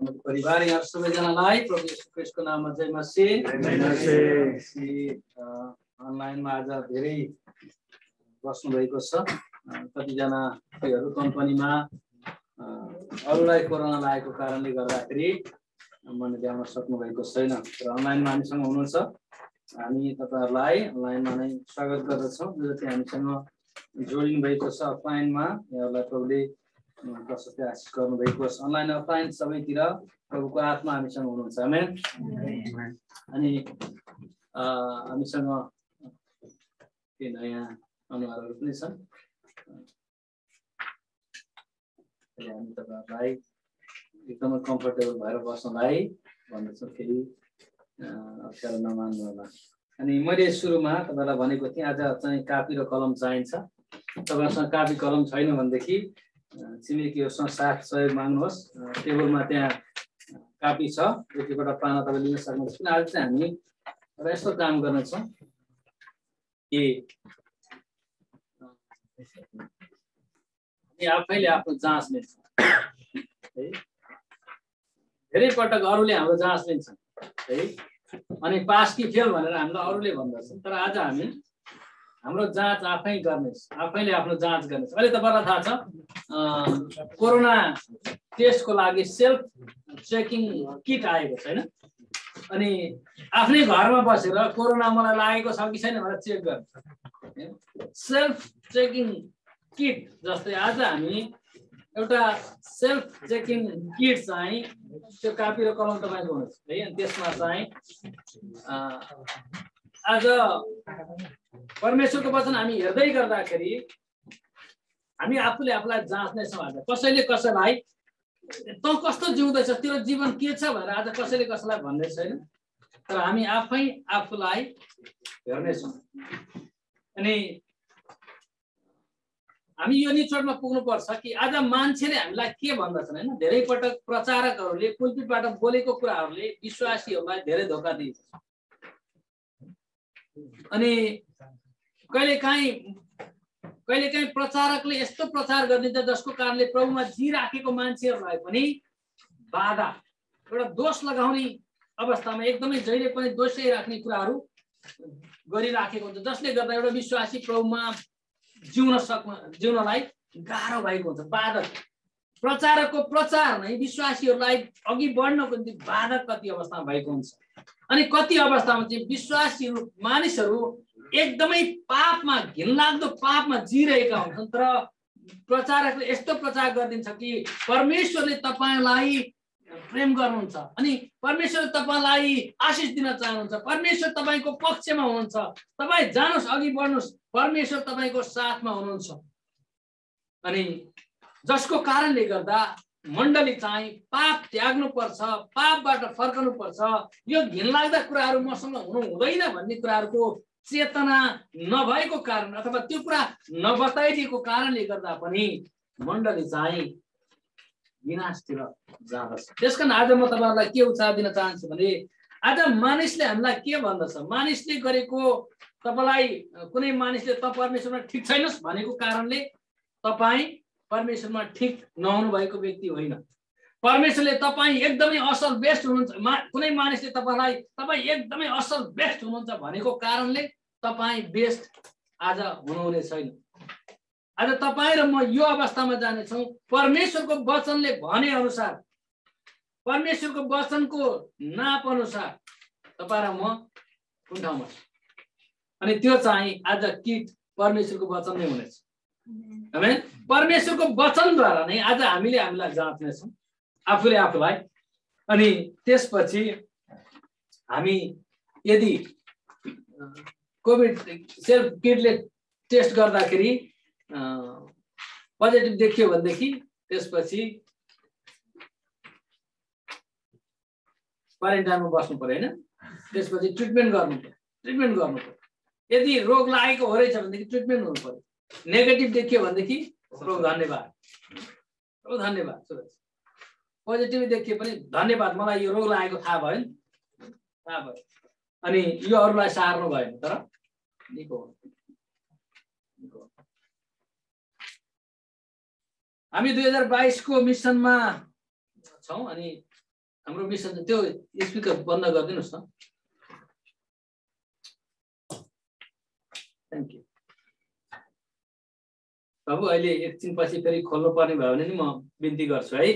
परिवार यहाँ सबैजनालाई प्रभु येशू ख्रीष्टको नाममा जय मसीह। अनलाइनमा आज धेरै बस्नु भएको छ। कतिजना व्यक्तिहरू कम्पनीमा अरूलाई कोरोना लागेको कारणले गर्दाखेरि मन ल्याउन सक्नु भएको छैन, र अनलाइनमा हामीसँग हुनुहुन्छ। हामी तपाईहरुलाई अनलाइनमा नै स्वागत गर्दछौँ। जो जति हामीसँग जोडिनु भएको छ अफलाइनमा, यहाँलाई प्रभुले प्रशस्त आशीष गर्नु भएको छ। अनलाइन अफलाइन सबैतिर प्रभुको आत्मा हामीसँग हुनुहुन्छ। आमेन। अनि हामीसँग के नयाँ अनुहारहरू पनि छन्। हामी तपाईहरुलाई एकदमै कम्फर्टेबल भएर बस्नलाई भन्दछौँ, फेरि अप्ठ्यारो नमान्नु होला। अनि मैले सुरुमा तपाईलाई भनेको थिएँ आज चाहिँ कापी र कलम चाहिन्छ। तपाईहरुसँग कापी कलम छैन भनेदेखि छिमेकीहरूसँग साथ सहयोग माग्नुहोस्। टेबलमा त्यहाँ कापी छ, एक एकवटा पाना तपाईँ लिन सक्नुहुन्छ। किन आज चाहिँ हामी एउटा यस्तो काम गर्नेछौँ कि आफैले आफ्नो जाँच लिन्छौँ है। धेरै पटक अरूले हाम्रो जाँच लिन्छन् है, अनि पास कि फेल भनेर हामीलाई अरूले भन्दछन्। तर आज हामी हाम्रो जाँच आफै गर्नेछ, आफैले आफ्नो जाँच गर्नेछ। अहिले तपाईलाई थाहा छ कोरोना टेस्टको लागि सेल्फ चेकिङ किट आएको छैन। अनि आफ्नै घरमा बसेर कोरोना मलाई लागेको छ कि छैन भनेर चेक गर्ने सेल्फ चेकिङ किट जस्तै आज हामी एउटा सेल्फ चेकिङ किट चाहिँ त्यो कापी र कलम तपाईको हुनेछ है। अनि त्यसमा चाहिँ आज परमेश्वरको वचन हामी हेर्दै गर्दाखेरि हामी आफूले आफूलाई जाँच्नेछौँ। आज कसैले कसैलाई त कस्तो जिउँदैछ, तेरो जीवन के छ भनेर आज कसैले कसैलाई भन्ने छैन, तर हामी आफै आफूलाई हेर्नेछौँ। अनि हामी यो निचोडमा पुग्नुपर्छ कि आज मान्छेले हामीलाई के भन्दछन् हैन। धेरै पटक प्रचारकहरूले पुलपिटबाट बोलेको कुराहरूले विश्वासीहरूलाई धेरै धोका दिन्छ। अनि कहिलेकाहीँ प्रचारकले यस्तो प्रचार गरिदिन्छ जसको कारणले प्रभुमा जिराखेको मान्छेहरूलाई पनि बाधा, एउटा दोष लगाउने अवस्थामा एकदमै जहिले पनि दोषै राख्ने कुराहरू गरिराखेको हुन्छ, जसले गर्दा एउटा विश्वासी प्रभुमा जिउनलाई गाह्रो भएको हुन्छ। बाधक प्रचारकको प्रचार नै विश्वासीहरूलाई अघि बढ्नको निम्ति बाधक कति अवस्थामा भएको हुन्छ। अनि कति अवस्थामा चाहिँ विश्वासीहरू मानिसहरू एकदमै पापमा, घिनलाग्दो पापमा जिरहेका हुन्छन्, तर प्रचारकले यस्तो प्रचार गरिदिन्छ कि परमेश्वरले तपाईलाई प्रेम गर्नुहुन्छ, अनि परमेश्वरले तपाईलाई आशिष दिन चाहनुहुन्छ, परमेश्वर तपाईको पक्षमा हुनुहुन्छ, तपाईँ जानुहोस्, अघि बढ्नुहोस्, परमेश्वर तपाईको साथमा हुनुहुन्छ। अनि जसको कारणले गर्दा मण्डली चाहिँ पाप त्याग्नु पर्छ, पापबाट फर्कनु पर्छ, यो घिनलाग्दा कुराहरू मसँग हुनु हुँदैन भन्ने कुराहरूको चेतना नभएको कारण अथवा त्यो कुरा नबताइदिएको कारणले गर्दा पनि मण्डली चाहिँ विनाशतिर जाँदछ। त्यसकारण आज म तपाईहरुलाई के उत्साह दिन चाहन्छु भने आज मानिसले हामीलाई के भन्दछ, मानिसले गरेको तपाईलाई कुनै मानिसले त परमेश्वरमा ठिक छैनस् भनेको कारणले तपाई परमेश्वरमा ठिक नहुनु भएको व्यक्ति होइन। परमेश्वरले तपाईँ एकदमै असल बेस्ट हुनुहुन्छ, कुनै मानिसले तपाईलाई तपाईँ एकदमै असल बेस्ट हुनुहुन्छ भनेको कारणले तपाईँ बेस्ट आज हुनुहुने छैन। आज तपाईँ र म यो अवस्थामा जानेछौँ परमेश्वरको वचनले भने अनुसार, परमेश्वरको वचनको नाप अनुसार तपाईँ र म कुन ठाउँमा छ। अनि त्यो चाहिँ आज किट परमेश्वरको वचन नै हुनेछ। आमेन। परमेश्वरको वचनद्वारा नै आज हामीले हामीलाई जाँच्नेछौँ, आफूले आफूलाई। अनि त्यसपछि हामी यदि कोभिड सेल्फ किटले टेस्ट गर्दाखेरि पोजिटिभ देखियो भनेदेखि त्यसपछि क्वारेन्टाइनमा बस्नु पर्यो हैन। त्यसपछि ट्रिटमेन्ट गर्नु पर्यो। यदि रोग लागेको हो रहेछ भनेदेखि ट्रिटमेन्ट हुनु पर्यो। नेगेटिभ देखियो भनेदेखि प्रभु धन्यवाद, प्रभु धन्यवाद। पोजिटिभ देखियो पनि धन्यवाद, मलाई यो रोग लागेको थाहा भयो नि, थाहा भयो। अनि यो अरूलाई सार्नु भएन, तर निको हो। हामी 2022 को मिसनमा छौं। अनि हाम्रो मिसन त्यो स्पिकर बन्द गरिदिनुस् न। थ्यांक यू बाबु। अहिले एकछिन पछि फेरि खोल्नु पर्ने भयो भने नि म बिन्ती गर्छु है।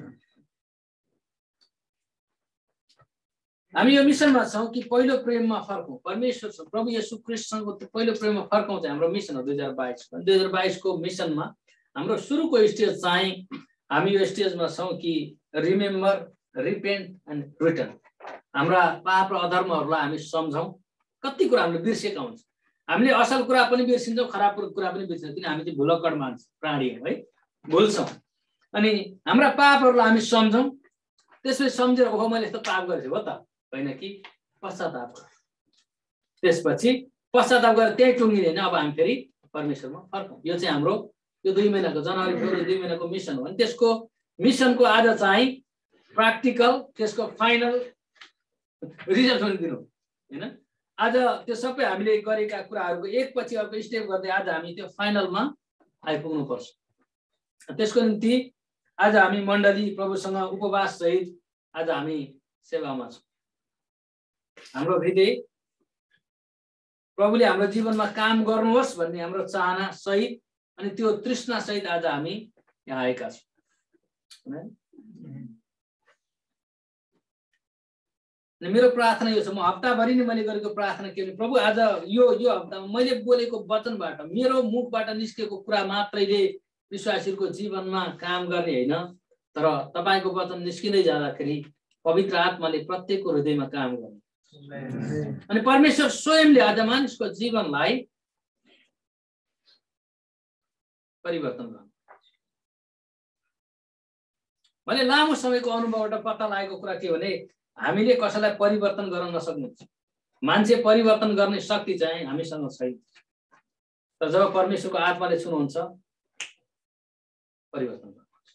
हामी यो मिसनमा छौं कि पहिलो प्रेममा फर्कौं, परमेश्वरसँग प्रभु येशू ख्रीष्टसँगको त्यो पहिलो प्रेममा फर्कौं चाहिँ हाम्रो मिसन हो 2022 को मिसनमा हाम्रो सुरुको स्टेज चाहिँ हामी यो स्टेजमा छौं कि रिमेम्बर, रिपेन्ट एन्ड रिटर्न। हाम्रा पाप र अधर्महरूलाई हामी सम्झौं। कति कुरा हामीले बिर्सेका हुन्छ, हामीले असल कुरा पनि बिर्सिन्छौँ, खराब कुरा पनि बिर्सिन्छौँ, किन हामी चाहिँ भुलक्कड मान्छे प्राणी हो है, भुल्छौँ। अनि हाम्रा पापहरूलाई हामी सम्झौं, त्यसपछि सम्झेर ओहो मैले यस्तो पाप गरेछु हो त होइन कि पश्चाताप, त्यसपछि पश्चाताप गरेर त्यही टुङ्गिँदैन। अब हामी फेरि परमेश्वरमा फर्कौं। यो चाहिँ हाम्रो यो 2 महिनाको जनवरी फेब्रुअरी 2 महिनाको मिसन हो। अनि त्यसको मिसनको आज चाहिँ प्र्याक्टिकल, त्यसको फाइनल रिजल्ट पनि दिनु हैन। आज त्यो सबै हामीले गरेका कुराहरूको एकपछि अर्को स्टेप गर्दै आज हामी त्यो फाइनलमा आइपुग्नु पर्छ। त्यसको निम्ति आज हामी मण्डली प्रभुसँग उपवास सहित आज हामी सेवामा छौँ। हाम्रो हृदय प्रभुले हाम्रो जीवनमा काम गर्नुहोस् भन्ने हाम्रो चाहना सहित अनि त्यो तृष्णा सहित आज हामी यहाँ आएका छौँ। मेरो प्रार्थना यो छ, म हप्ताभरि नै मैले गरेको प्रार्थना के भने प्रभु आज यो हप्तामा मैले बोलेको वचनबाट मेरो मुखबाट निस्केको कुरा मात्रैले विश्वासीहरूको जीवनमा काम गर्ने होइन, तर तपाईको वचन निस्किँदै जाँदाखेरि पवित्र आत्माले प्रत्येकको हृदयमा काम गर्ने अनि परमेश्वर स्वयंले आज मानिसको जीवनलाई परिवर्तन गर्ने। मैले लामो समयको अनुभवबाट पत्ता लागेको कुरा के भने हामीले कसैलाई परिवर्तन गर्न नसक्नुहुन्छ। मान्छे परिवर्तन गर्ने शक्ति चाहिँ हामीसँग छैन, तर जब परमेश्वरको आत्माले छुनुहुन्छ परिवर्तन गर्नुहुन्छ।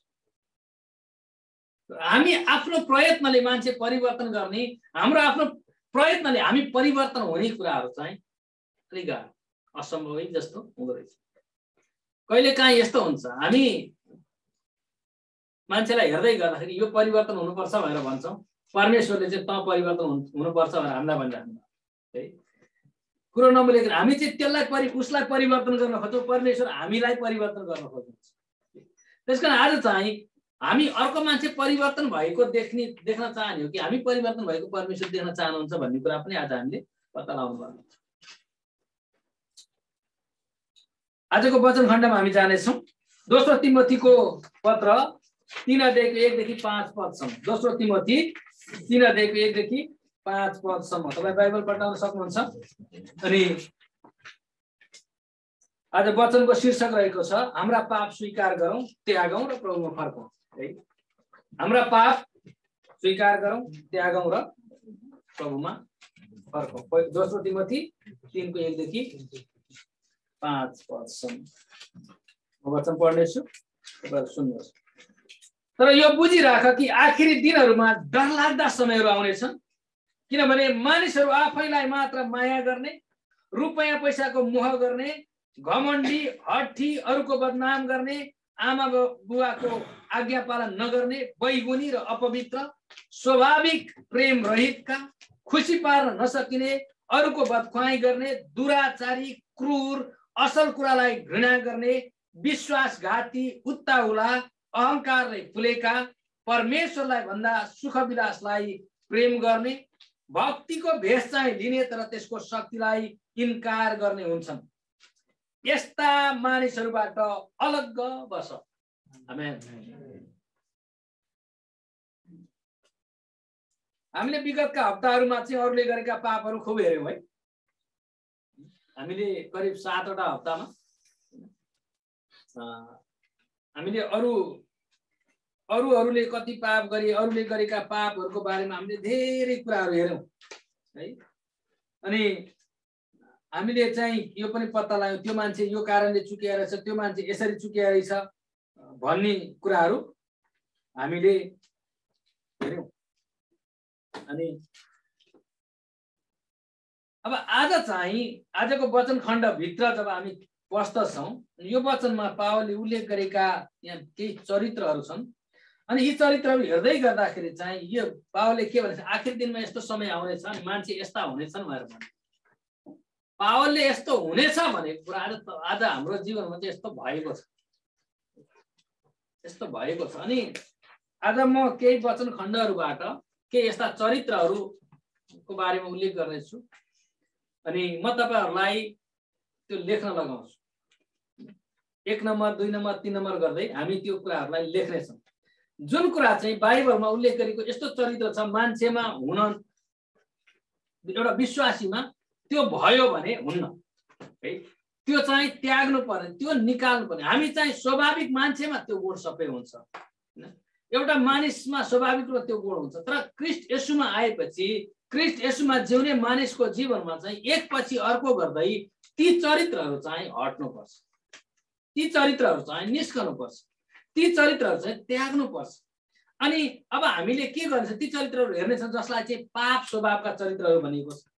हामी आफ्नो प्रयत्नले मान्छे परिवर्तन गर्ने, हाम्रो आफ्नो प्रयत्नले हामी परिवर्तन हुने कुराहरू चाहिँ अलिक असम्भवै जस्तो हुँदो रहेछ। कहिले काहीँ यस्तो हुन्छ, हामी मान्छेलाई हेर्दै गर्दाखेरि यो परिवर्तन हुनुपर्छ भनेर भन्छौँ, परमेश्वरले चाहिँ त परिवर्तन हुनुपर्छ भनेर हामीलाई भनिराख्नु है। कुरो नमिलेको हामी चाहिँ त्यसलाई उसलाई परिवर्तन गर्न खोज्छौँ, परमेश्वर हामीलाई परिवर्तन गर्न खोज्नुहुन्छ। त्यसकारण आज चाहिँ हामी अर्को मान्छे परिवर्तन भएको देख्न चाहने हो कि हामी परिवर्तन भएको परमेश्वर देख्न चाहनुहुन्छ भन्ने कुरा पनि आज हामीले पत्ता लगाउनु पर्छ। आजको वचन खण्डमा हामी जानेछौँ दोस्रो तिमोथीको पत्र 3:1-5 पदसम्म। दोस्रो तिमोथी 3:1-5 पदसम्म तपाईँ बाइबल पल्टाउन सक्नुहुन्छ। अनि आज वचनको शीर्षक रहेको छ हाम्रा पाप स्वीकार गरौँ, त्यागौँ र प्रभुमा फर्कौँ है। हाम्रा पाप स्वीकार गरौँ, त्यागौँ र प्रभुमा फर्कौँ। दोस्रो तिमोथी 3:1-5 पदसम्म म वचन पढ्नेछु, तपाईहरु सुन्नुहोस्। तर यो बुझिराख कि आखिरी दिनहरूमा डरलाग्दा समयहरू आउनेछन्, किनभने मानिसहरू आफैलाई मात्र माया गर्ने, रुपैयाँ पैसाको मोह गर्ने, घमण्डी, हठी, अरूको बदनाम गर्ने, आमा बुवाको आज्ञा पालन नगर्ने, बैगुनी र अपवित्र, स्वाभाविक प्रेम रहितका, खुसी पार्न नसकिने, अरूको बदख्वाई गर्ने, दुराचारी, क्रूर, असल कुरालाई घृणा गर्ने, विश्वासघाती, उत्ताउला, अहंकारले फुलेका, परमेश्वरलाई भन्दा सुखविलासलाई प्रेम गर्ने, भक्तिको भेष चाहिँ लिने तर त्यसको शक्तिलाई इन्कार गर्ने हुन्छन्। यस्ता मानिसहरूबाट अलग बस। आमेन। हामीले विगतका हप्ताहरूमा चाहिँ अरूले गरेका पापहरू खुब हेर्यौं है। हामीले करिब 7 वटा हप्तामा हामीले अरूले कति पाप गरे, अरूले गरेका पापहरूको बारेमा हामीले धेरै कुराहरू हेर्यौं है। अनि हामीले चाहिँ यो पनि पत्ता लाग्यो त्यो मान्छे यो कारणले चुकिया रहेछ, त्यो मान्छे यसरी चुकिया रहेछ भन्ने कुराहरू हामीले हेर्यौं। अनि अब आज चाहिँ आजको वचन खण्ड भित्र जब हामी पस्दछौँ, यो वचनमा पावलले उल्लेख गरेका यहाँ केही चरित्रहरू छन् अनि यी चरित्रहरू हेर्दै गर्दाखेरि चाहिँ यो पावलले के भन्छ, आखिर दिनमा यस्तो समय आउनेछ अनि मान्छे यस्ता हुनेछन् भनेर भन्छ। पावलले यस्तो हुनेछ भनेको कुरा आज हाम्रो जीवनमा चाहिँ यस्तो भएको छ, यस्तो भएको छ। अनि आज म केही वचन खण्डहरूबाट केही यस्ता चरित्रहरूको बारेमा उल्लेख गर्नेछु अनि म तपाईहरुलाई त्यो लेख्न लगाउँछु। 1 नम्बर 2 नम्बर 3 नम्बर गर्दै हामी त्यो कुराहरूलाई लेख्नेछौँ। जुन कुरा चाहिँ बाइबलमा उल्लेख गरेको यस्तो चरित्र छ मान्छेमा हुन, एउटा विश्वासीमा त्यो भयो भने हुन्न है, त्यो चाहिँ त्याग्नु पर्ने, त्यो निकाल्नु पर्ने। हामी चाहिँ स्वाभाविक मान्छेमा त्यो गुण सबै हुन्छ हैन, एउटा मानिसमा स्वाभाविक रूपमा त्यो गुण हुन्छ। तर क्रिस्ट येशूमा आएपछि, क्रिस्ट येशूमा जिउने मानिसको जीवनमा चाहिँ एकपछि अर्को गर्दै ती चरित्रहरू चाहिँ हट्नुपर्छ, ती चरित्रहरू चाहिँ निस्कनुपर्छ, ती चरित्रहरू चाहिँ त्याग्नुपर्छ। अनि अब हामीले के गर्छ, ती चरित्रहरू हेर्नेछौँ जसलाई चाहिँ पाप स्वभावका चरित्रहरू भनिएको छ।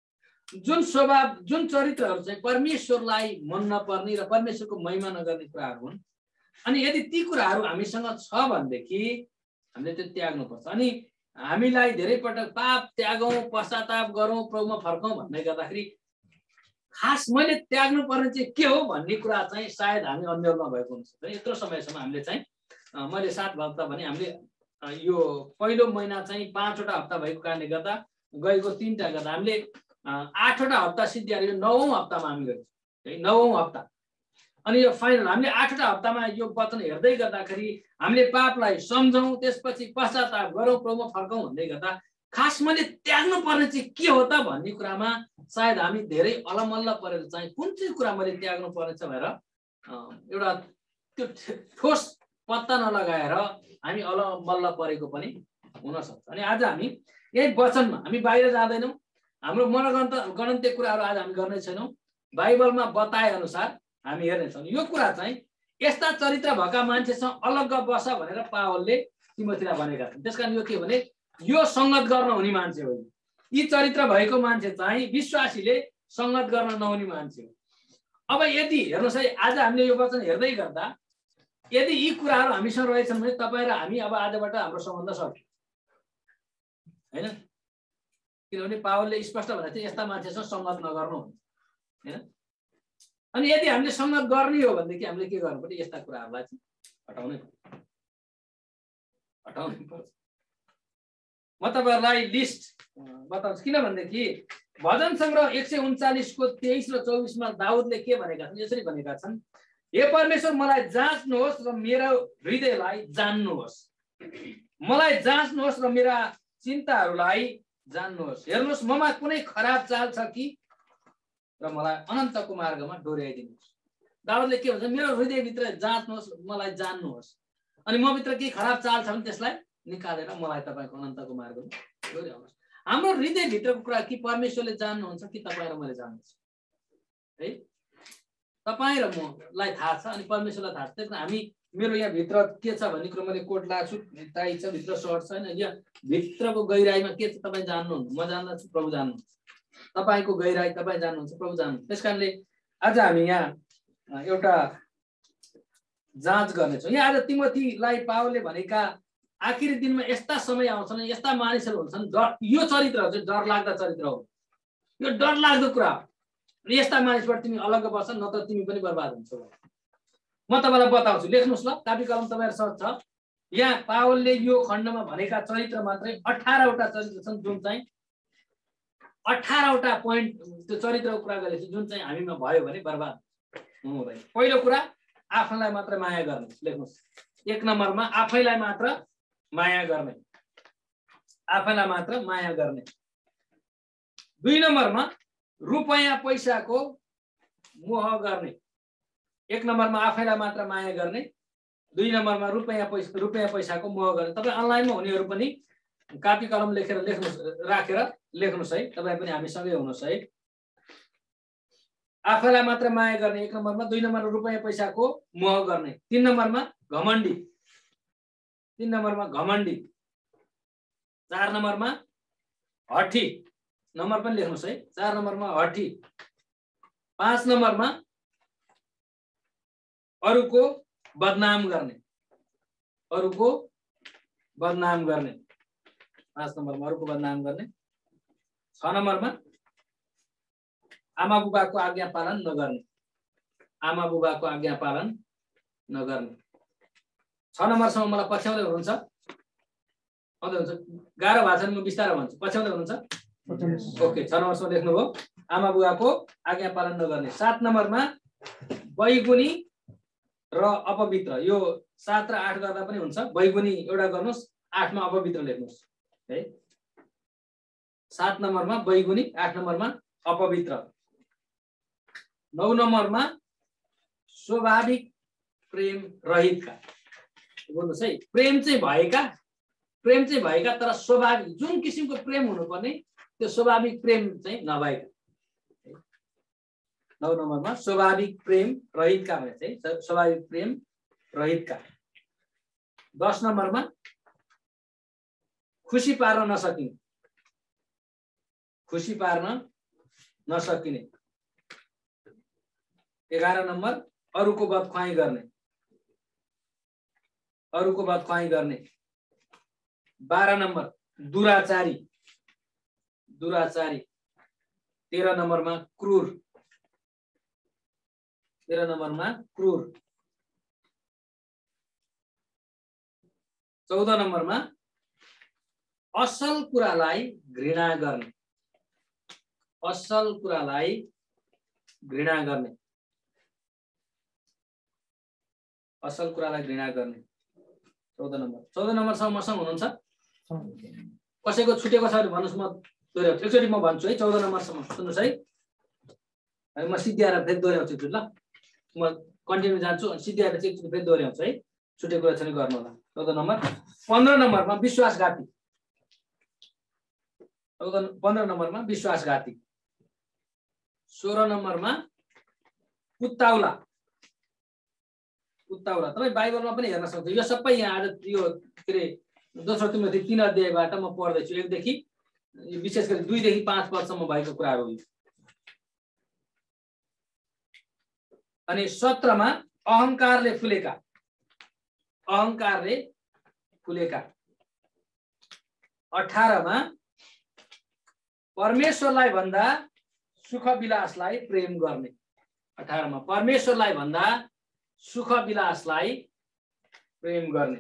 जुन चरित्रहरू चाहिँ परमेश्वरलाई मन नपर्ने र परमेश्वरको महिमा नगर्ने कुराहरू हुन्। अनि यदि ती कुराहरू हामीसँग छ भनेदेखि हामीले त्यो त्याग्नुपर्छ। अनि हामीलाई धेरै पटक पाप त्यागौँ, पश्चाताप गरौँ, प्रभुमा फर्कौँ भन्दै गर्दाखेरि खास मैले त्याग्नु पर्ने चाहिँ के हो भन्ने कुरा चाहिँ सायद हामी अन्यलमा भएको हुन्छ। यत्रो समयसम्म हामीले चाहिँ मैले 7 हप्ता भने हामीले यो पहिलो महिना चाहिँ 5वटा हप्ता भएको कारणले गर्दा गएको 3टा गर्दा हामीले 8वटा हप्ता सिद्धिएर यो 9औं हप्तामा हामी गयौँ है, 9औं हप्ता। अनि यो फाइनल हामीले 8वटा हप्तामा यो वचन हेर्दै गर्दाखेरि हामीले पापलाई सम्झौँ, त्यसपछि पश्चाताप गरौँ, प्रभुमा फर्कौँ भन्दै गर्दा खास मैले त्याग्नु पर्ने चाहिँ के हो त भन्ने कुरामा सायद हामी धेरै अलमल्ल परेर चाहिँ कुन चाहिँ कुरा मैले त्याग्नु पर्नेछ भनेर एउटा त्यो ठोस पत्ता नलगाएर हामी अलमल्ल परेको पनि हुन सक्छ। अनि आज हामी यही वचनमा, हामी बाहिर जाँदैनौँ, हाम्रो मनगणन्त कुराहरू आज हामी गर्ने छैनौँ, बाइबलमा बताए अनुसार हामी हेर्नेछौँ। यो कुरा चाहिँ यस्ता चरित्र भएका मान्छेसँग अलग्ग बस भनेर पावलले तिमोथीलाई भनेका छन्। त्यसकारण यो के भने यो संगत गर्न हुने मान्छे हो। यी चरित्र भएको मान्छे चाहिँ विश्वासीले संगत गर्न नहुने मान्छे हो। अब यदि हेर्नुहोस् है, आज हामीले यो वचन हेर्दै गर्दा यदि यी कुराहरू हामीसँग रहेछन् भने तपाईँ र हामी अब आजबाट हाम्रो सम्बन्ध सक्यो हैन, किनभने पावलले स्पष्ट भनेको थियो यस्ता मान्छेसँग संगत नगर्नु हैन। अनि यदि हामीले संगत गर्ने हो भनेदेखि हामीले के गर्नुपर्छ, यस्ता कुराहरूलाई चाहिँ हटाउनै पर्छ। म तपाईहरुलाई लिस्ट बताउँछु, किनभनेदेखि भजन सङ्ग्रह 139 को 23 र 24 मा दाउदले के भनेका छन्, यसरी भनेका छन्, हे परमेश्वर मलाई जाँच्नुहोस् र मेरो हृदयलाई जान्नुहोस्, मलाई जाँच्नुहोस् र मेरा चिन्ताहरूलाई जान्नुहोस्, हेर्नुहोस् ममा कुनै खराब चाल छ कि र मलाई अनन्तको मार्गमा डोर्याइदिनुहोस्। दाउदले के भन्छ, मेरो हृदयभित्र जाँच्नुहोस्, मलाई जान्नुहोस्, अनि म भित्र केही खराब चाल छ भने त्यसलाई निकालेर मलाई तपाईको अनन्तको मार्गमा डोर्याउनुहोस्। हाम्रो हृदयभित्रको कुरा कि परमेश्वरले जान्नुहुन्छ कि तपाईँ र मैले जान्छु है, तपाईँ र मलाई थाहा छ अनि परमेश्वरलाई थाहा छ। त्यसमा हामी मेरो यहाँ भित्र के छ भन्ने कुरा मैले कोट लाग्छु, टाइ छ, भित्र सर्ट छैन, यहाँ भित्रको गहिराईमा के छ तपाईँ जान्नुहुन्छ, म जान्दछु, प्रभु जान्नुहुन्छ, तपाईको गहिराई तपाईँ जान्नुहुन्छ, प्रभु जान्नुहुन्छ। त्यसकारणले आज हामी यहाँ एउटा जाँच गर्नेछौँ। यहाँ आज तिमोथीलाई पावलले भनेका आखिरी दिनमा यस्ता समय आउँछन्, यस्ता मानिसहरू हुन्छन्, यो चरित्रहरू चाहिँ डरलाग्दा चरित्र हो, यो डरलाग्दो कुरा हो। यस्ता मानिसबाट तिमी अलग बस, नत्र तिमी पनि बर्बाद हुन्छौ। म तपाईलाई बताउँछु, लेख्नुहोस् ल, कापी कलम तपाईहरुसँग छ। यहाँ पावलले यो खण्डमा भनेका चरित्र मात्रै 18वटा चरित्र छन्, जुन चाहिँ 18वटा पोइन्ट त्यो चरित्रको कुरा गरेको जुन चाहिँ हामीमा भयो भने बर्बाद हुँदैन। पहिलो कुरा आफैलाई मात्र माया गर्ने, लेख्नुहोस् 1 नम्बरमा आफैलाई मात्र माया गर्ने, आफैलाई मात्र माया गर्ने। 2 नम्बरमा रुपैयाँ पैसाको मोह गर्ने, 1 नम्बरमा आफैलाई मात्र माया गर्ने, 2 नम्बरमा रुपैयाँ पैसाको मोह गर्ने। तपाईँ अनलाइनमा हुनेहरू पनि कापी कलम लेखेर राखेर लेख्नुहोस् है, तपाईँ पनि हामीसँगै हुनुहोस् है। आफैलाई मात्र माया गर्ने 1 नम्बरमा, 2 नम्बरमा रुपैयाँ पैसाको मोह गर्ने, 3 नम्बरमा घमण्डी, 3 नम्बरमा घमण्डी, 4 नम्बरमा हठी, नम्बर पनि लेख्नुहोस् है, 4 नम्बरमा हठी, 5 नम्बरमा अरूको बदनाम गर्ने, अरूको बदनाम गर्ने, 5 नम्बरमा अरूको बदनाम गर्ने। 6 नम्बरमा आमा बुबाको आज्ञा पालन नगर्ने, आमा बुबाको आज्ञा पालन नगर्ने। 6 नम्बरसम्म मलाई पछ्याउँदै हुनुहुन्छ? आउँदै हुन्छ? गाह्रो भएको छ भने म बिस्तारै भन्छु। पछ्याउँदै हुनुहुन्छ? ओके, 6 नम्बरसम्म लेख्नुभयो, आमा बुबाको आज्ञा पालन नगर्ने। 7 नम्बरमा बैगुनी र अपवित्र, यो 7 र 8 गर्दा पनि हुन्छ। बैगुनी एउटा गर्नुहोस्, 8 मा अपवित्र लेख्नुहोस् है। 7 नम्बरमा बैगुनी, 8 नम्बरमा अपवित्र। 9 नम्बरमा स्वाभाविक प्रेम रहितका, बोल्नुहोस् है। प्रेम चाहिँ भएका तर स्वाभाविक, जुन किसिमको प्रेम हुनुपर्ने त्यो स्वाभाविक प्रेम चाहिँ नभएका। 9 नम्बरमा स्वाभाविक प्रेम रहितका भने चाहिँ स्वाभाविक प्रेम रहितका। 10 नम्बरमा खुसी पार्न नसकिने, खुसी पार्न नसकिने। 11 नम्बर अरूको बदख्वाही गर्ने, अरूको बदख्वाही गर्ने। 12 नम्बर दुराचारी, दुराचारी। 13 नम्बरमा क्रूर, 13 नम्बरमा क्रूर। 14 नम्बरमा असल कुरालाई घृणा गर्ने, असल कुरालाई घृणा गर्ने, असल कुरालाई घृणा गर्ने। 14 नम्बर। 14 नम्बरसम्म मसँग हुनुहुन्छ? कसैको छुटेको छ भने भन्नुहोस्, म दोहोऱ्याउँछु। एकचोटि म भन्छु है, 14 नम्बरसम्म सुन्नुहोस् है। म सिद्ध्याएर फेरि दोहोऱ्याउँछु एकचोटि, ल म कन्टिन्यू जान्छु अनि सिद्ध्याएर चाहिँ एकचोटि फेरि दोहोऱ्याउँछु है। छुटेको रहेछ भने गर्नु होला। 14 नम्बर। 15 नम्बरमा विश्वासघाती, 15 नम्बरमा विश्वासघाती। 16 नम्बरमा उत्ताउला, उत्ताउला। तपाईँ बाइबलमा पनि हेर्न सक्छ, यो सबै यहाँ आज यो के अरे दोस्रो तिमोथी 3 अध्यायबाट म पढ्दैछु, 1 देखि विशेष गरी 2 देखि 5 पदसम्म भएको कुराहरू हो। अनि 17मा अहंकारले फुलेका, अहंकारले फुलेका। 18मा परमेश्वरलाई भन्दा सुख विलासलाई प्रेम गर्ने, 18मा परमेश्वरलाई भन्दा सुख विलासलाई प्रेम गर्ने।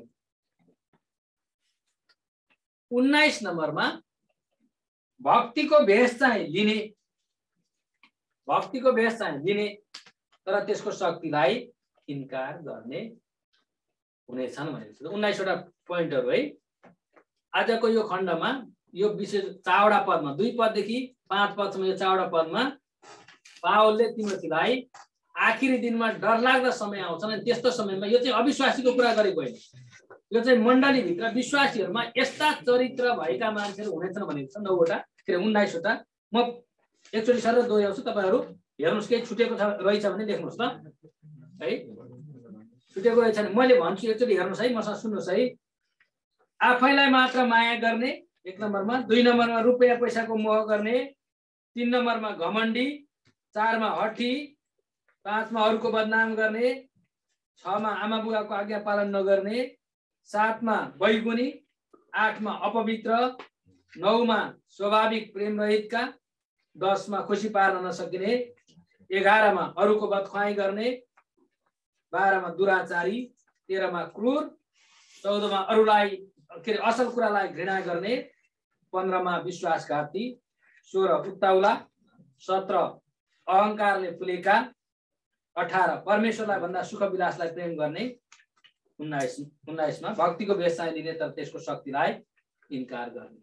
19 नम्बरमा भक्तिको भेष चाहिँ लिने, भक्तिको भेष चाहिँ लिने तर त्यसको शक्तिलाई इन्कार गर्ने हुनेछन् भनेको छ। 19 वटा पोइन्टहरू है। आजको यो खण्डमा यो विशेष चावडा पदमा 2 पददेखि 5 पदसम्म यो चावडा पदमा पावलले तिमोथीलाई आखिरी दिनमा डरलाग्दो समय आउँछ अनि त्यस्तो समयमा, यो चाहिँ अविश्वासीको कुरा गरेको होइन, यो चाहिँ मण्डलीभित्र विश्वासीहरूमा यस्ता चरित्र भएका मान्छेहरू हुनेछन् भनेको छ। 9 वटा के अरे 19 वटा। म एकचोटि सर दोहोऱ्याउँछु, तपाईँहरू हेर्नुहोस्, केही छुटेको रहेछ भने लेख्नुहोस् त है। छुटेको रहेछ भने मैले भन्छु, एकचोटि हेर्नुहोस् है, मसँग सुन्नुहोस् है। आफैलाई मात्र माया गर्ने 1 नम्बरमा। 2 नम्बरमा रुपैयाँ पैसाको मोह गर्ने। 3 नम्बरमा घमण्डी। 4 मा हठी। 5 मा अरूको बदनाम गर्ने। 6 मा आमा बुबाको आज्ञा पालन नगर्ने। 7 मा बैगुनी। 8 मा अपवित्र। 9 मा स्वाभाविक प्रेम रहितका। 10 मा खुसी पार्न नसकिने। 11 मा अरूको बदख्वाही गर्ने। 12 मा दुराचारी। 13 मा क्रूर। 14 मा अरूलाई के अरे असल कुरालाई घृणा गर्ने। 15 मा विश्वासघाती। 16 उत्ताउला। 17 अहंकारले फुलेका। 18 परमेश्वरलाई भन्दा सुख विलासलाई प्रेम गर्ने। 19 मा भक्तिको भेष चाहिँ लिने तर त्यसको शक्तिलाई इन्कार गर्ने।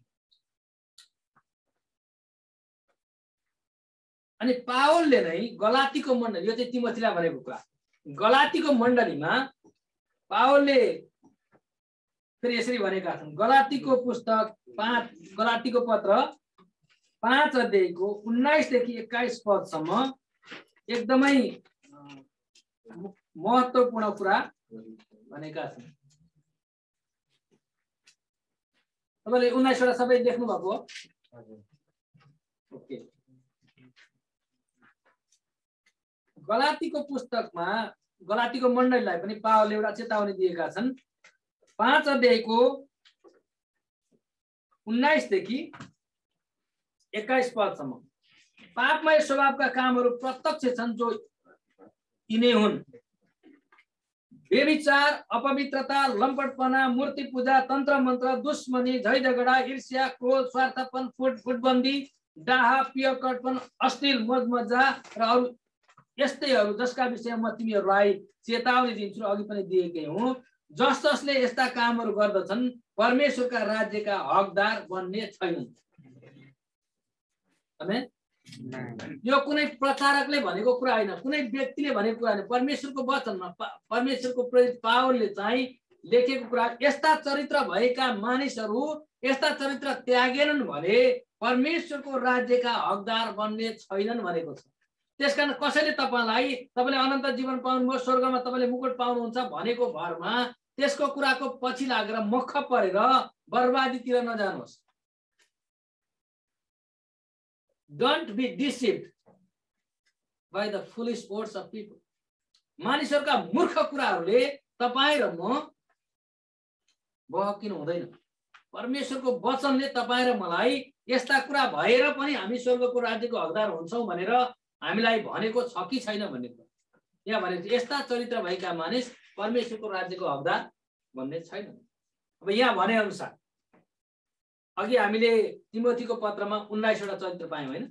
अनि पावलले नै गलातीको मण्डली, यो चाहिँ तिमोथीलाई भनेको कुरा, गलातीको मण्डलीमा पावलले फेरि यसरी भनेका छन्। गलातीको पुस्तक 5 गलातीको पत्र 5 अध्यायको 19 देखि 21 पदसम्म एकदमै महत्त्वपूर्ण कुरा भनेका छन्। तपाईले 19 वटा सबै देख्नु भएको हो? ओके। गलातीको पुस्तकमा गलातीको मण्डलीलाई पनि पावलले एउटा चेतावनी दिएका छन्। 5 अध्यायको 19 देखि 21 पदसम्म। पापमय स्वभावका कामहरू प्रत्यक्ष छन् जो यिनै हुन्: व्यभिचार, अपवित्रता, लम्पटपना, मूर्ति पूजा, तन्त्र मन्त्र, दुश्मनी, झै झगडा, ईर्ष्या, क्रोध, स्वार्थपन, फुटबन्दी, डाहा, पियकटपन, अश्लील मौजमजा र अरू यस्तैहरू, जसका विषयमा म तिमीहरूलाई चेतावनी दिन्छु, अघि पनि दिएकै हुँ। जसले यस्ता कामहरू गर्दछन् परमेश्वरका राज्यका हकदार बन्ने छैनन्। आमेन। यो कुनै प्रचारकले भनेको कुरा होइन, कुनै व्यक्तिले भनेको कुरा होइन, परमेश्वरको वचनमा परमेश्वरको प्रेरित पावलले चाहिँ लेखेको कुरा। यस्ता चरित्र भएका मानिसहरू यस्ता चरित्र त्यागेनन् भने परमेश्वरको राज्यका हकदार बन्ने छैनन् भनेको छ। त्यसकारण कसैले तपाईँले अनन्त जीवन पाउनुभयो, स्वर्गमा तपाईँले मुकुट पाउनुहुन्छ भनेको भरमा त्यसको कुराको पछि लागेर मख परेर बर्बादीतिर नजानुहोस्। Don't be deceived by the foolish words of people. मानिसहरूका मूर्ख कुराहरूले तपाईँ र म बहकिनु हुँदैन। परमेश्वरको वचनले तपाईँ र मलाई यस्ता कुरा भएर पनि हामी स्वर्गको राज्यको हकदार हुन्छौँ भनेर हामीलाई भनेको छ कि छैन भन्ने कुरा। यहाँ भनेको यस्ता चरित्र भएका मानिस परमेश्वरको राज्यको हकदार भन्ने छैन। अब यहाँ भने अनुसार अघि हामीले तिमोथीको पत्रमा 19 वटा चरित्र पायौँ होइन।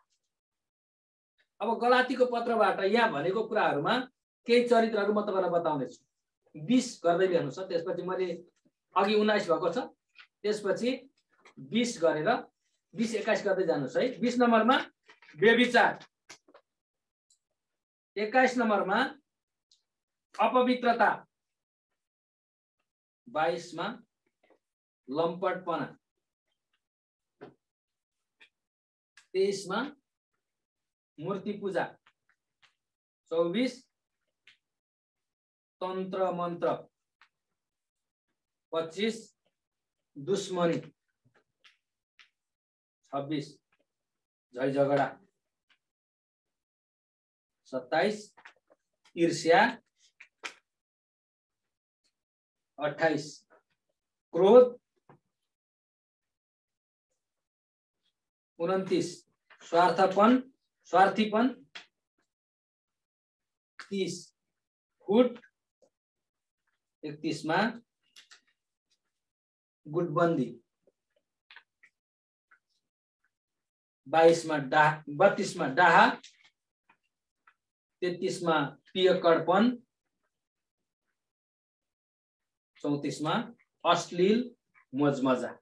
अब गलातीको पत्रबाट यहाँ भनेको कुराहरूमा केही चरित्रहरू म तपाईँलाई बताउनेछु। 20 गर्दै ल्याउनुहोस्। त्यसपछि मैले अघि 19 भएको छ, त्यसपछि 20 गरेर 20-21 गर्दै जानुहोस् है। 20 नम्बरमा व्यभिचार, 21 नम्बरमा अपवित्रता, 22 मा लम्पटपना, 23 मा मूर्ति पूजा, 24 तन्त्र मन्त्र, 25 दुश्मनी, 26 झै झगडा, 27 ईर्ष्या, 28 क्रोध, 29 स्वार्थीपन, 30 फुट, 31 मा गुटबन्दी, 32 मा डाहा, 33 मा पियकड़पन, 34 मा अश्लील मौजमजा।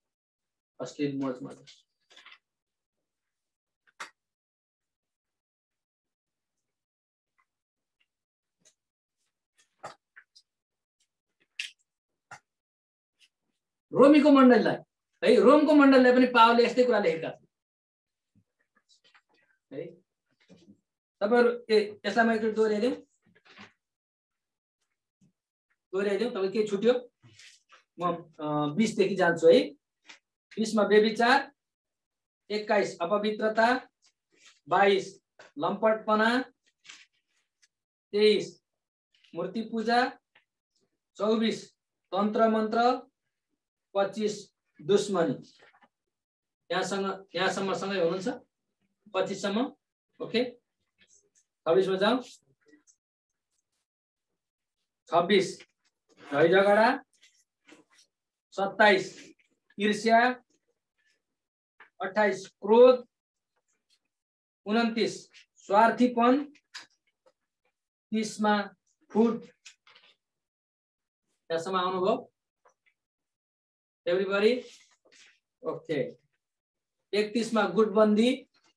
रोमीको मण्डलीलाई है, रोमको मण्डलीलाई पनि पावलले यस्तै कुरा लेखेका छन् है। तपाईहरु यसलाई म एकचोटि दोहोर्याइदिउँ। तपाईँ के छुट्यो? म 20 देखि जान्छु है। 20 मा व्यभिचार, 21 अपवित्रता, 22 लम्पटपना, 23 मूर्ति पूजा, 24 तन्त्र मन्त्र, 25 दुश्मनी। यहाँसम्म सँगै हुनुहुन्छ? 25 सम्म ओके। 26 मा जाउँ। 26 झै झगडा, 27 ईर्ष्या, 28 क्रोध, 29 स्वार्थीपन, 30 मा फुट। यहाँसम्म आउनुभयो एभ्रीबडी? ओके। 31 मा गुटबन्दी,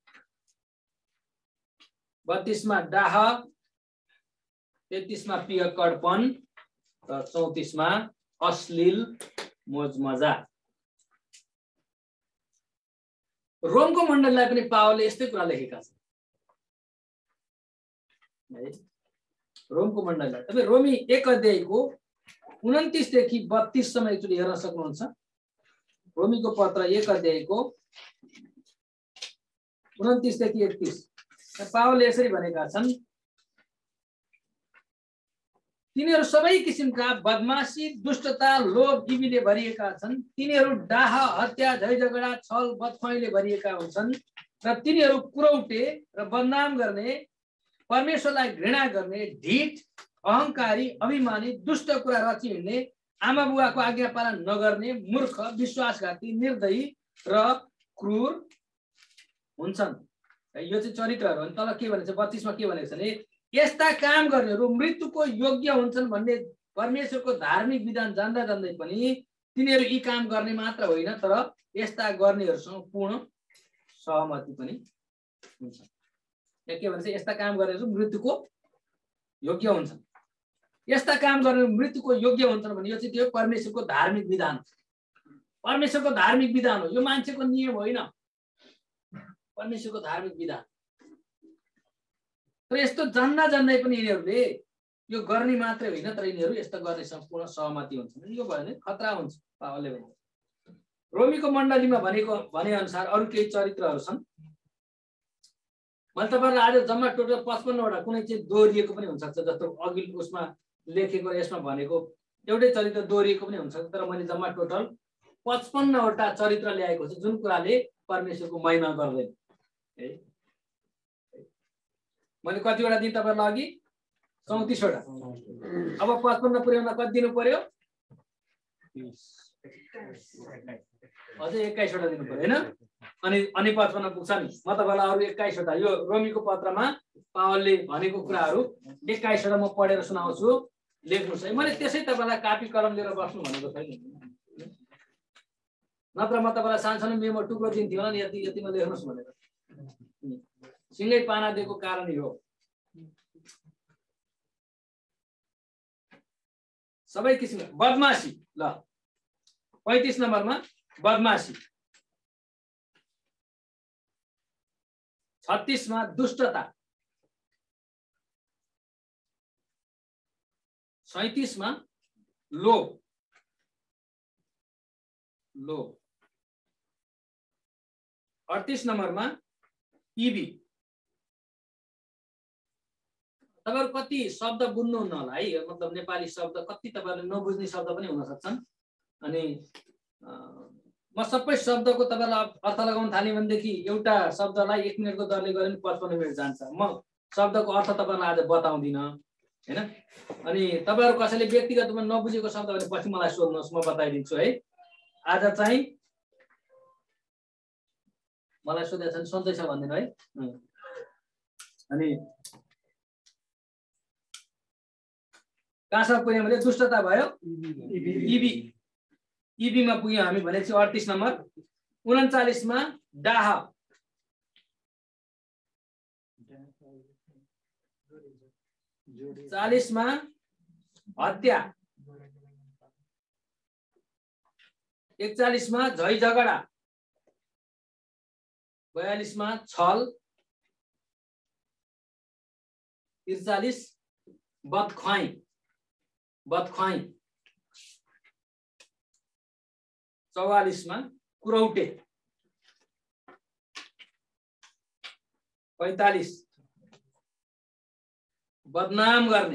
32 मा डाह, 33 मा पियकड़पन र 34 मा अश्लील मौजमजा। रोमको मण्डलीलाई पनि पावलले यस्तै कुरा लेखेका छन् है। रोमको मण्डलीलाई तपाईँ रोमी 1 अध्यायको 29 देखि 32 सम्म एकचोटि हेर्न सक्नुहुन्छ। रोमीको पत्र 1 अध्यायको 29 देखि 31 पावलले यसरी भनेका छन्, तिनीहरू सबै किसिमका बदमाशी, दुष्टता, लोभ, इबीले भरिएका छन्। तिनीहरू डाह, हत्या, झैझगडा, छल, बदख्वाइले भरिएका हुन्छन् र तिनीहरू कुरौटे र बदनाम गर्ने, परमेश्वरलाई घृणा गर्ने, ढिठ, अहंकारी, अभिमानी, दुष्ट कुरा रचि हिँड्ने, आमा बुवाको आज्ञा पालन नगर्ने, मूर्ख, विश्वासघाती, निर्दयी र क्रूर हुन्छन्। यो चाहिँ चरित्रहरू। अनि तल के भनेको छ 32 मा के भनेको छ भने यस्ता काम गर्नेहरू मृत्युको योग्य हुन्छन् भन्ने परमेश्वरको धार्मिक विधान जान्दा जान्दै पनि तिनीहरू यी काम गर्ने मात्र होइन तर यस्ता गर्नेहरूसँग पूर्ण सहमति पनि हुन्छ। के भन्छ यस्ता काम गर्नेहरू मृत्युको योग्य हुन्छन्। यस्ता काम गर्ने मृत्युको योग्य हुन्छन् भने यो चाहिँ त्यो परमेश्वरको धार्मिक विधान, परमेश्वरको धार्मिक विधान हो। यो मान्छेको नियम होइन, परमेश्वरको धार्मिक विधान। तर यस्तो जान्दा जान्दै पनि यिनीहरूले यो गर्ने मात्रै होइन तर यिनीहरू यस्तो गर्ने सम्पूर्ण सहमति हुन्छन्। यो भयो भने खतरा हुन्छ। पावलले भने रोमीको मण्डलीमा भने अनुसार अरू केही चरित्रहरू छन्। मैले तपाईहरुलाई आज जम्मा टोटल 55 वटा कुनै चाहिँ दोहोरिएको पनि हुन्छ जस्तो अघि उसमा लेखेको यसमा भनेको एउटै चरित्र दोहोरिएको पनि हुन्छ तर मैले जम्मा टोटल 55 वटा चरित्र ल्याएको छु जुन कुराले परमेश्वरको महिमा गर्दैन है। मैले कतिवटा दिन तपाईहरुलाई अघि 34 वटा। अब 55 पुर्याउन कति दिनु पर्यो? अझै 21 वटा दिनु पर्यो हैन? अनि 55 पुग्छ नि। म तपाईहरुलाई अरु 21 वटा यो रोमीको पत्रमा पावलले भनेको कुराहरु 21 वटा म पढेर सुनाउँछु। लेख्नुस् है। मैले त्यसै तपाईहरुलाई कापी कलम लिएर बस्नु भनेको छैन। नत्र म तपाईहरुलाई सानसानो मेमो टुक्रो दिन्थ्यो होला नि यति यतिमा लेख्नुस् भनेर। सिंगै पाना दिएको कारण यो। सबै किसिमको बदमाशी। ल 35 नम्बरमा बदमाशी, 36 मा दुष्टता, 37 मा लोभ, 38 नम्बरमा इबी। तपाईहरु कति शब्द बुझ्नुहुन्न होला है, मतलब नेपाली शब्द कति तपाईहरुले नबुझ्ने शब्द पनि हुन सक्छन्। अनि म सबै शब्दको तपाईहरुलाई अर्थ लगाउन थाले भनेदेखि एउटा शब्दलाई 1 मिनेटको दरले गरे पनि 55 मिनेट जान्छ। म शब्दको अर्थ तपाईहरुलाई आज बताउँदिन हैन। अनि तपाईहरु कसैले व्यक्तिगत रूपमा नबुझेको शब्द भने पछि मलाई सोध्नुहोस्, म बताइदिन्छु है। आज चाहिँ मलाई सोधेछ भने सन्चै छ भन्दिनु है। अनि कहाँसम्म पुग्यौं भने दुष्टता भयो, इबी। इबीमा पुग्यौं हामी भनेपछि 38 नम्बर। 39 मा डाह, 40 मा हत्या, 41 मा झै झगडा, 42 मा छल, 43 बदख्वाई, 44 मा कुरौटे, 45 बदनाम गर्ने,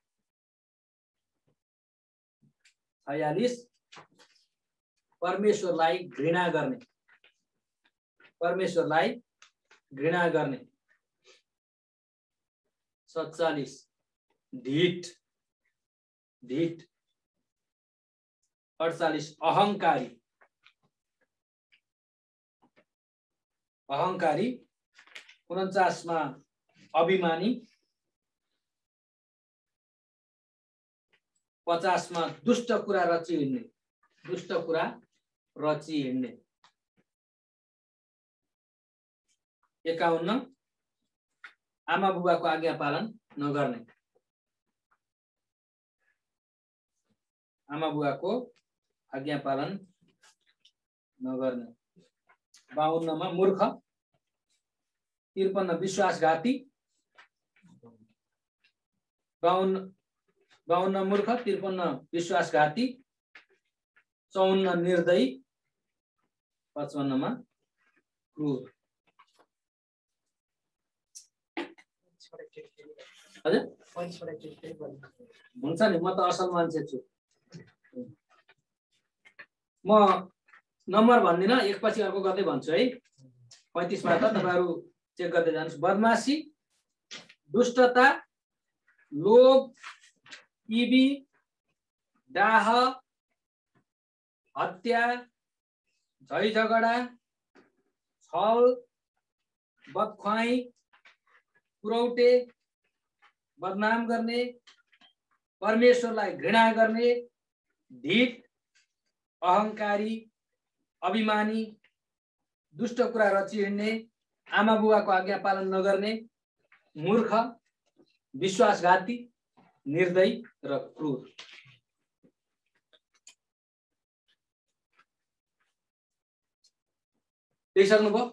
46 परमेश्वरलाई घृणा गर्ने, 47 ढिठ, 48 अहंकारी, 49 मा अभिमानी, 50 मा दुष्ट कुरा रचि हिँड्ने, 51 आमा बुबाको आज्ञा पालन नगर्ने, 52 मा मूर्ख, 53 विश्वासघाती, 52 मूर्ख, 53 विश्वासघाती, 54 निर्दयी, 55 मा क्रूर। हजुर हुन्छ नि, म त असल मान्छे छु। म नम्बर भन्दिनँ, एकपछि अर्को गर्दै भन्छु है। 35 बाट तपाईहरु चेक गर्दै जानुस्। बदमाशी, दुष्टता, लोभ, ईवी, डाह, हत्या, झै झगडा, छल, बदख्वाई, पुरौटे, बदनाम गर्ने, परमेश्वरलाई घृणा गर्ने, ढिट, अहंकारी, अभिमानी, दुष्ट कुरा रची हिँड्ने, आमा बुबाको आज्ञा पालन नगर्ने, मूर्ख, विश्वासघाती, निर्दयी र क्रूर। देखिसक्नुभयो?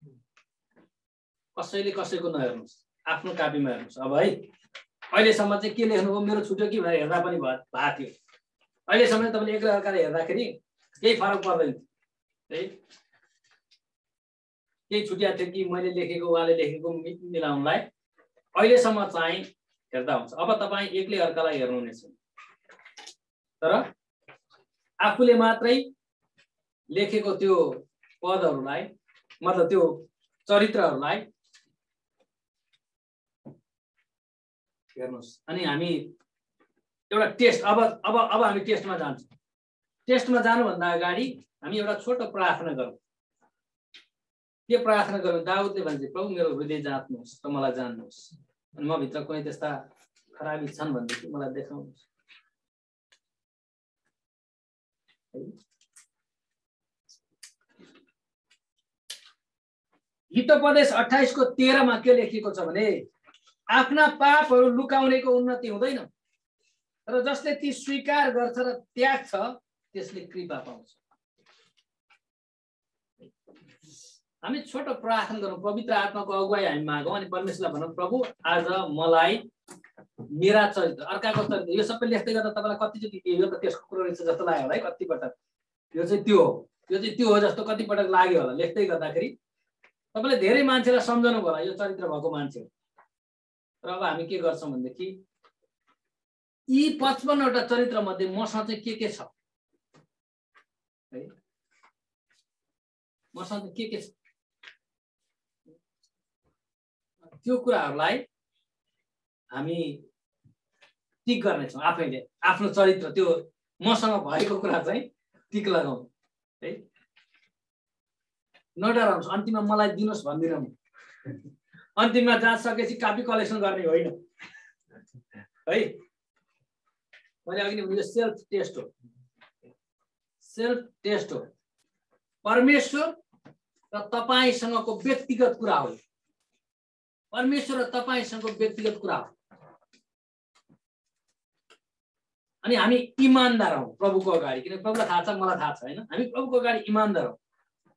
कसैले कसैको नहेर्नुहोस्, आफ्नो कापीमा हेर्नुहोस्। अब है अहिलेसम्म चाहिँ के लेख्नुभयो, मेरो छुट्यो कि भनेर हेर्दा पनि भएको थियो। अहिलेसम्म तपाईँले एक्लै अर्काले हेर्दाखेरि केही फरक पर्दैन है। केही छुट्याएको थियो कि मैले लेखेको उहाँले लेखेको मिलाउनलाई अहिलेसम्म चाहिँ हेर्दा हुन्छ। अब तपाईँ एक्लै अर्कालाई हेर्नुहुनेछ, तर आफूले मात्रै लेखेको त्यो पदहरूलाई, मतलब त्यो चरित्रहरूलाई हेर्नुहोस्। अनि हामी एउटा टेस्ट, अब हामी टेस्टमा जान्छौँ। टेस्टमा जानुभन्दा अगाडि हामी एउटा छोटो प्रार्थना गरौँ। के प्रार्थना गरौँ? दाउदले भन्छ, प्रभु मेरो हृदय जाँच्नुहोस् र मलाई जान्नुहोस्, अनि म भित्र कुनै त्यस्ता खराबी छन् भनेदेखि मलाई देखाउनुहोस्। हितोपदेश 28 को 13 मा के लेखिएको छ भने, आफ्ना पापहरू लुकाउनेको उन्नति हुँदैन, र जसले ती स्वीकार गर्छ र त्याग्छ त्यसले कृपा पाउँछ। हामी छोटो प्रार्थना गरौँ, पवित्र आत्माको अगुवाई हामी मागौँ, अनि परमेश्वरलाई भनौँ, प्रभु आज मलाई मेरा चरित्र, अर्काको चरित्र, यो सबै लेख्दै गर्दा तपाईँलाई कतिचोटि यो त त्यसको कुरो रहेछ जस्तो लाग्यो होला है, कतिपटक यो चाहिँ त्यो हो, यो चाहिँ त्यो हो जस्तो कतिपटक लाग्यो होला लेख्दै गर्दाखेरि। तपाईँले धेरै मान्छेलाई सम्झाउनु होला यो चरित्र भएको मान्छे हो। र अब हामी के गर्छौँ भनेदेखि यी 55 वटा चरित्र मध्ये मसँग चाहिँ के छ है, मसँग के छ त्यो कुराहरूलाई हामी टिक गर्नेछौँ। आफैले आफ्नो चरित्र, त्यो मसँग भएको कुरा चाहिँ टिक लगाउँ है। नडराउनुहोस्, अन्तिममा मलाई दिनुहोस् भन्दिनँ म। अन्तिममा जाँच सकेपछि कापी कलेक्सन गर्ने होइन है। मैले अघि नै भने यो सेल्फ टेस्ट हो, सेल्फ टेस्ट हो। परमेश्वर र तपाईसँगको व्यक्तिगत कुरा हो, परमेश्वर र तपाईसँगको व्यक्तिगत कुरा हो। अनि हामी इमानदार हौँ प्रभुको अगाडि, किनकि प्रभुलाई थाहा छ, मलाई थाहा छ होइन। हामी प्रभुको अगाडि इमानदार हौँ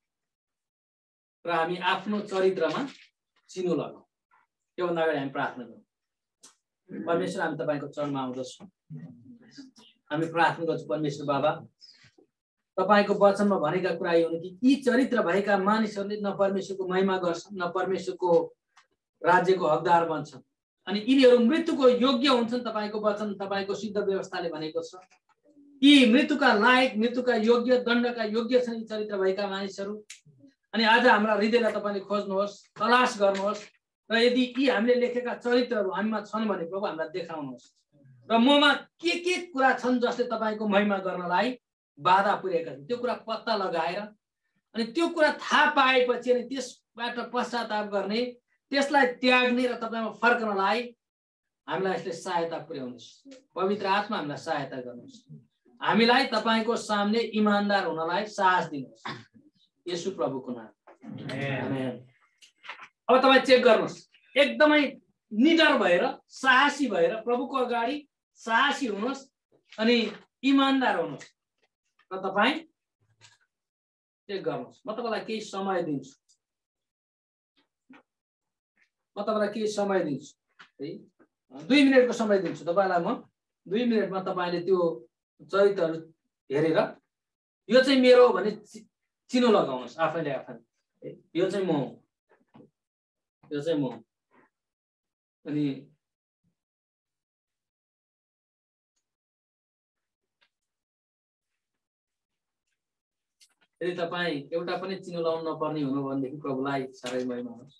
र हामी आफ्नो चरित्रमा चिनो लगाऊ। त्योभन्दा अगाडि हामी प्रार्थना गरौँ। परमेश्वर, हामी तपाईँको चरणमा आउँदछौँ, हामी प्रार्थना गर्छौँ। परमेश्वर बाबा, तपाईँको वचनमा भनेका कुरा यो हो कि यी चरित्र भएका मानिसहरूले न परमेश्वरको महिमा गर्छन्, न परमेश्वरको राज्यको हकदार बन्छन्, अनि यिनीहरू मृत्युको योग्य हुन्छन्। तपाईँको वचन, तपाईँको सिद्ध व्यवस्थाले भनेको छ यी मृत्युका लायक, मृत्युका योग्य, दण्डका योग्य छन् यी चरित्र भएका मानिसहरू। अनि आज हाम्रा हृदयलाई तपाईँले खोज्नुहोस्, तलास गर्नुहोस्, र यदि यी हामीले लेखेका चरित्रहरू हामीमा छन् भने प्रभु हामीलाई देखाउनुहोस्, र ममा के कुरा छन् जसले तपाईँको महिमा गर्नलाई बाधा पुर्याएका छन्, त्यो कुरा पत्ता लगाएर अनि त्यो कुरा थाहा पाएपछि अनि त्यसबाट पश्चाताप गर्ने, त्यसलाई त्याग्ने र तपाईँमा फर्कनलाई हामीलाई यसले सहायता पुर्याउनुहोस्। पवित्र आत्मा हामीलाई सहायता गर्नुहोस्, हामीलाई तपाईँको सामने इमानदार हुनलाई साहस दिनुहोस्, येशू प्रभुको नाम, आमेन। अब तपाईँ चेक गर्नुहोस्, एकदमै निडर भएर, साहसी भएर प्रभुको अगाडि साहसी हुनुहोस् अनि इमानदार हुनुहोस् र तपाईँ चेक गर्नुहोस्। म तपाईँलाई केही समय दिन्छु, म तपाईँलाई केही समय दिन्छु है, 2 मिनेटको समय दिन्छु तपाईँलाई म। 2 मिनेटमा तपाईँले त्यो चरित्रहरू हेरेर यो चाहिँ मेरो हो भने चिनो लगाउनुहोस् आफैले आफै। यो चाहिँ म, यो चाहिँ म। अनि यदि तपाईँ एउटा पनि चिनो लाउनु नपर्ने हुनु भनेदेखि प्रभुलाई साह्रै महिमा होस्।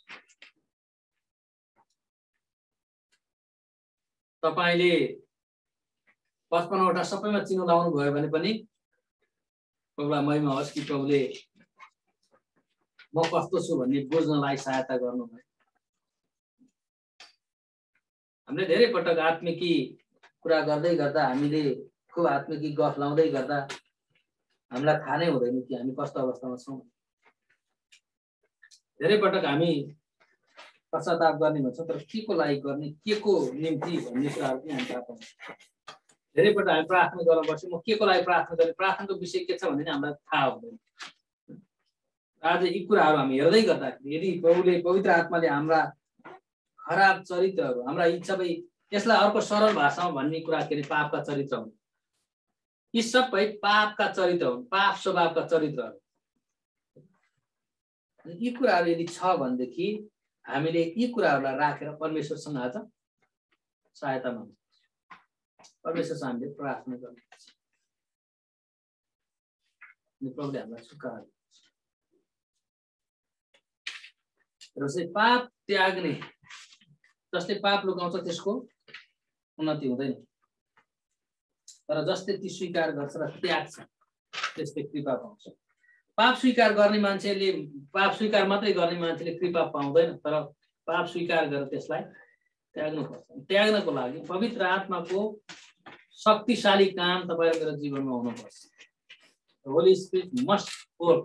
तपाईले 55 वटा सबैमा चिनो लाउनु भयो भने पनि प्रभुलाई महिमा होस् कि प्रभुले म कस्तो छु भन्ने बुझ्नलाई सहायता गर्नुभयो। हामीले धेरै पटक आत्मिकी कुरा गर्दै गर्दा हामीले खुब आत्मिकी गफ लाउँदै गर्दा हामीलाई थाहा नै हुँदैन कि हामी कस्तो अवस्थामा छौँ। धेरै पटक हामी पश्चाताप गर्ने भन्छौँ तर के को लागि गर्ने, के को निम्ति भन्ने कुराहरू पनि हामी थाहा पाउँछ। धेरै पटक हामी प्रार्थना गर्न बस्छौँ, म के को लागि प्रार्थना गर्ने, प्रार्थनाको विषय के छ भन्ने हामीलाई थाहा हुँदैन। आज यी कुराहरू हामी हेर्दै गर्दाखेरि यदि प्रभुले पवित्र आत्माले हाम्रा खराब चरित्रहरू, हाम्रा यी सबै, यसलाई अर्को सरल भाषामा भन्ने कुरा के अरे पापका चरित्र हुन्। यी सबै पापका चरित्र हुन्, पाप स्वभावका चरित्रहरू। यी कुराहरू यदि छ भनेदेखि हामीले यी कुराहरूलाई राखेर परमेश्वरसँग आज सहायता माग्छौँ, परमेश्वरसँग हामीले प्रार्थना गर्नुपर्छ। प्रभुले हामीलाई छुटकारा दिन्छ। र चाहिँ पाप त्याग्ने, जसले पाप लुकाउँछ त्यसको उन्नति हुँदैन, तर जसले ती स्वीकार गर्छ र त्याग्छ त्यसले कृपा पाउँछ। पाप स्वीकार गर्ने मान्छेले, पाप स्वीकार मात्रै गर्ने मान्छेले कृपा पाउँदैन, तर पाप स्वीकार गरेर त्यसलाई त्याग्नुपर्छ। त्याग्नको लागि पवित्र आत्माको शक्तिशाली काम तपाईँ मेरो जीवनमा हुनुपर्छ। Holy spirit must work.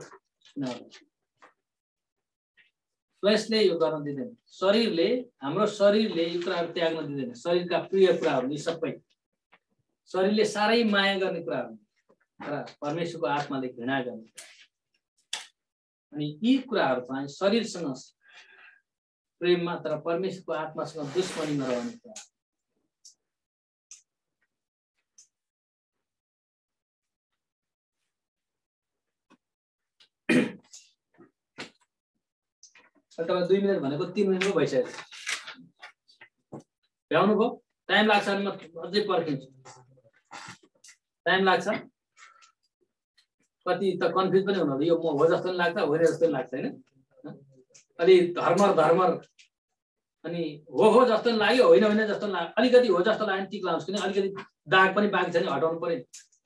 फ्लेसले यो गर्न दिँदैन, शरीरले, हाम्रो शरीरले यो कुराहरू त्याग्न दिँदैन। शरीरका प्रिय कुराहरू यी सबै शरीरले साह्रै माया गर्ने कुराहरू, तर परमेश्वरको आत्माले घृणा गर्ने। अनि यी कुराहरू चाहिँ शरीरसँग प्रेममा तर परमेश्वरको आत्मासँग दुश्मनीमा रहने कुरा। तपाईँ 2 मिनट भनेको 3 मिनट पो भइसक्यो। भ्याउनु भयो? टाइम लाग्छ भने म अझै पर्खिन्छु। टाइम लाग्छ, कति त कन्फ्युज पनि हुनु, यो म हो जस्तो पनि लाग्छ, होइन जस्तो पनि लाग्छ होइन। अलि धर्मर अनि हो जस्तो पनि लाग्यो, होइन होइन जस्तो पनि लाग्यो। अलिकति हो जस्तो लाग्यो टिक लाउँछु, किन अलिकति दाग पनि बाँकी छ नि, हटाउनु पर्यो।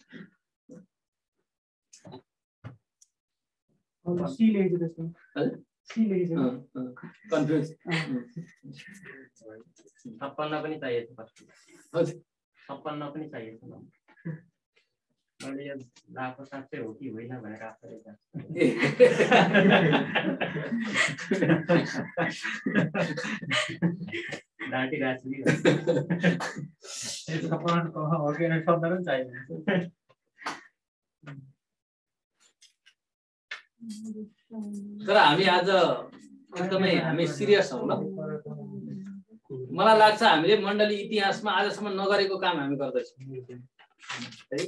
कन्फ्युज 56 पनि चाहिएको छ। हजुर 56 पनि चाहिएको छ। मैले यो लाको साँच्चै हो कि होइन भनेर आफैले डाँटी राख्छु कि शब्द पनि चाहिन्छ। तर हामी आज एकदमै हामी सिरियस हौँ ल। मलाई लाग्छ हामीले मण्डली इतिहासमा आजसम्म नगरेको काम हामी गर्दैछौँ है।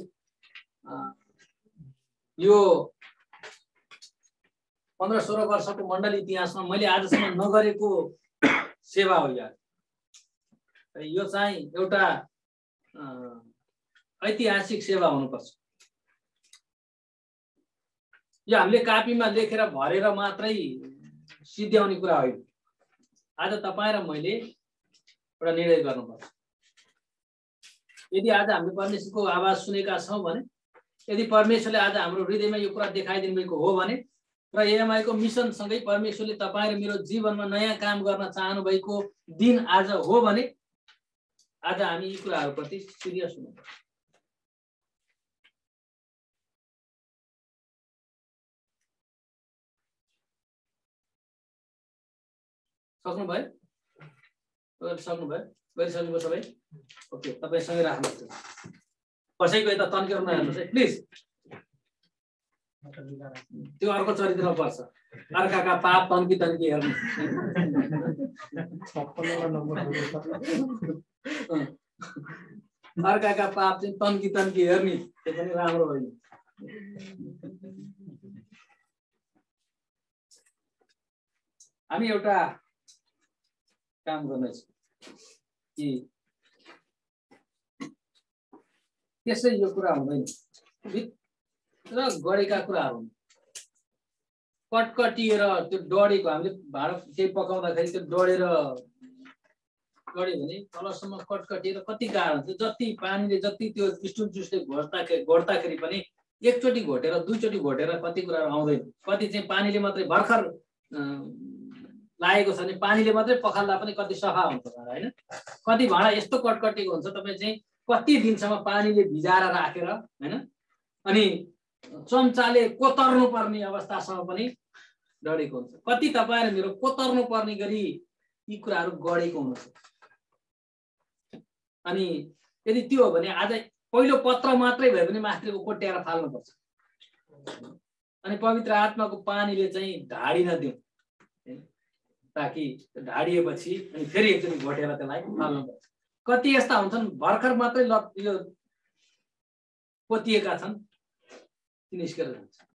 यो 15-16 वर्षको मण्डली इतिहासमा मैले आजसम्म नगरेको सेवा हो यार। यो चाहिँ एउटा ऐतिहासिक सेवा हुनुपर्छ। यो हामीले कापीमा लेखेर भरेर मात्रै सिद्ध्याउने कुरा होइन। आज तपाईँ र मैले एउटा निर्णय गर्नुपर्छ। यदि आज हामीले परमेश्वरको आवाज सुनेका छौँ भने, यदि परमेश्वरले आज हाम्रो हृदयमा यो कुरा देखाइदिनु भएको हो भने र एएमआई को मिसनसँगै परमेश्वरले तपाईँ र मेरो जीवनमा नयाँ काम गर्न चाहनु भएको दिन आज हो भने आज हामी यी कुराहरूप्रति सिरियस हुनुपर्छ। सक्नुभयो? सक्नुभयो? गरिसक्नुभयो सबै? ओके, तपाईँ सँगै राख्नुहोस्। कसैको यता तन्केर नहेर्नुहोस् है प्लिज। त्यो अर्को चरित्रमा पर्छ। अर्काका पाप तन्की हेर्नु। अर्काका पाप चाहिँ तन्की हेर्ने, त्यो पनि राम्रो होइन। हामी एउटा काम गर्नेछौँ। कि त्यसै यो कुरा हुँदैन भित्र गढेका कुराहरू कटकटिएर त्यो डढेको हामीले भाँडा केही पकाउँदाखेरि त्यो डढेर गढ्यो भने तलसम्म कटकटिएर कति गाह्रो हुन्छ जति पानीले जति त्यो स्टुन जुसले घोट्दाखेरि पनि एकचोटि घोटेर दुईचोटि घोटेर कति कुराहरू आउँदैन कति चाहिँ पानीले मात्रै भर्खर लागेको छ भने पानीले मात्रै पखाल्दा पनि कति सफा हुन्छ हैन कति भाँडा यस्तो कटकटिएको हुन्छ तपाईँ चाहिँ कति दिनसम्म पानीले भिजाएर राखेर हैन अनि चम्चाले कोतर्नु पर्ने अवस्थासम्म पनि डढेको हुन्छ कति तपाईहरु मेरो कोतर्नु पर्ने गरी यी कुराहरू गढेको हुन्छ अनि यदि त्यो हो भने आज पहिलो पत्र मात्रै भए पनि मास्टरको कोट्याएर फाल्नुपर्छ अनि पवित्र आत्माको पानीले चाहिँ ढाडिन दिउँ ताकि ढाडिएपछि अनि फेरि एकचोटि घोटेर त्यसलाई फाल्नुपर्छ कति यस्ता हुन्छन् भर्खर मात्रै यो पोतिएका छन् निस्केर जान्छ